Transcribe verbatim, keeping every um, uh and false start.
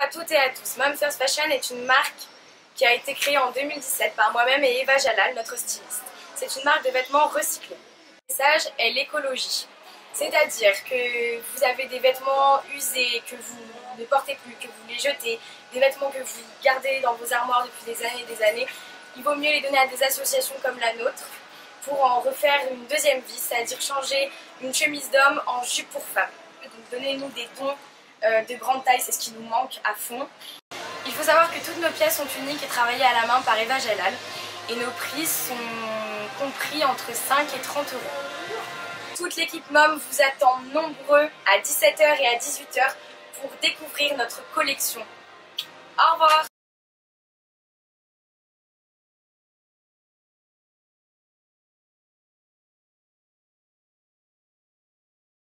à toutes et à tous. Mom First Fashion est une marque qui a été créée en deux mille dix-sept par moi-même et Eva Jalal, notre styliste. C'est une marque de vêtements recyclés. Le message est l'écologie. C'est-à-dire que vous avez des vêtements usés que vous ne portez plus, que vous les jetez, des vêtements que vous gardez dans vos armoires depuis des années et des années. Il vaut mieux les donner à des associations comme la nôtre pour en refaire une deuxième vie, c'est-à-dire changer une chemise d'homme en jupe pour femme. Donc donnez-nous des dons euh, de grande taille, c'est ce qui nous manque à fond. Il faut savoir que toutes nos pièces sont uniques et travaillées à la main par Eva Jalal et nos prix sont compris entre cinq et trente euros. Toute l'équipe Mom vous attend nombreux à dix-sept heures et à dix-huit heures pour découvrir notre collection. Au revoir!